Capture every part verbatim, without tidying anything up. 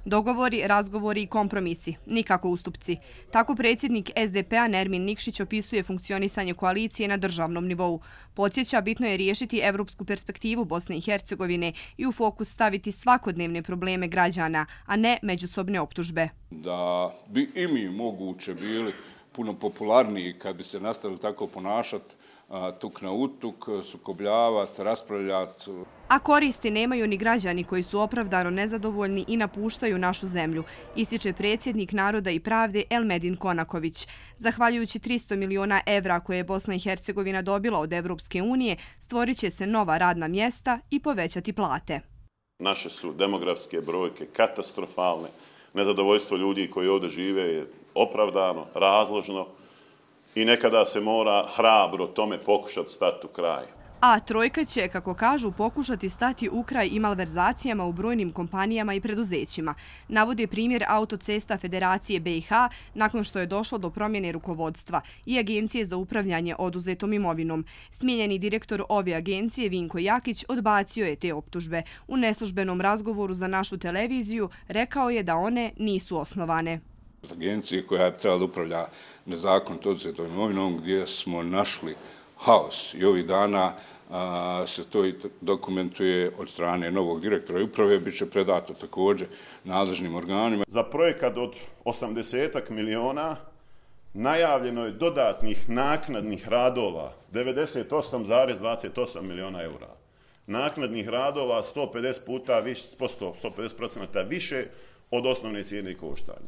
Dogovori, razgovori i kompromisi, nikako ustupci. Tako predsjednik S D P-a Nermin Nikšić opisuje funkcionisanje koalicije na državnom nivou. Podsjeća, bitno je riješiti evropsku perspektivu Bosne i Hercegovine i u fokus staviti svakodnevne probleme građana, a ne međusobne optužbe. Da bi i mi moguće bili puno popularniji kad bi se nastavili tako ponašati, tuk na utuk, sukobljavati, raspravljati. A koristi nemaju ni građani koji su opravdano nezadovoljni i napuštaju našu zemlju, ističe predsjednik Naroda i pravde Elmedin Konaković. Zahvaljujući tristo miliona evra koje je Bosna i Hercegovina dobila od Evropske unije, stvorit će se nova radna mjesta i povećati plate. Naše su demografske brojke katastrofalne. Nezadovoljstvo ljudi koji ovdje žive je opravdano, razložno i nekada se mora hrabro tome pokušati stati u kraj. A trojka će, kako kažu, pokušati stati u kraj i malverzacijama u brojnim kompanijama i preduzećima. Navode primjer Autocesta Federacije B i H nakon što je došlo do promjene rukovodstva i Agencije za upravljanje oduzetom imovinom. Smijenjeni direktor ove agencije Vinko Jakić odbacio je te optužbe. U neslužbenom razgovoru za našu televiziju rekao je da one nisu osnovane. Agencije koja je trebala da upravlja nezakonito oduzetom imovinom gdje smo našli haos i ovih dana a, se to i dokumentuje od strane novog direktora uprave, bit će predato također nadležnim organima. Za projekat od osamdeset miliona najavljeno je dodatnih naknadnih radova devedeset osam zarez dvadeset osam miliona eura. Naknadnih radova sto pedeset puta više, sto pedeset procenta više od osnovne cijene koštanja.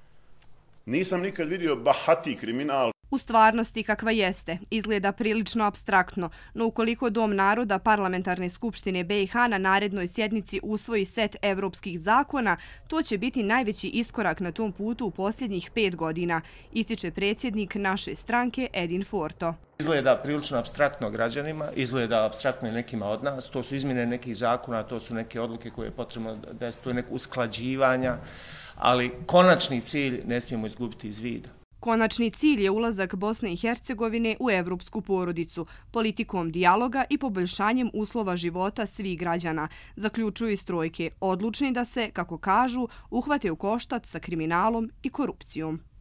Nisam nikad vidio bahati kriminal. U stvarnosti kakva jeste, izgleda prilično apstraktno, no ukoliko Dom naroda Parlamentarne skupštine B i H na narednoj sjednici usvoji set evropskih zakona, to će biti najveći iskorak na tom putu u posljednjih pet godina, ističe predsjednik naše stranke Edin Forto. Izgleda prilično apstraktno građanima, izgleda apstraktno i nekima od nas, to su izmjene nekih zakona, to su neke odluke koje je potrebno desiti, to je neko usklađivanja, ali konačni cilj ne smijemo izgubiti iz vida. Konačni cilj je ulazak Bosne i Hercegovine u evropsku porodicu, politikom dijaloga i poboljšanjem uslova života svih građana, zaključuju iz trojke, odlučni da se, kako kažu, uhvate u koštac sa kriminalom i korupcijom.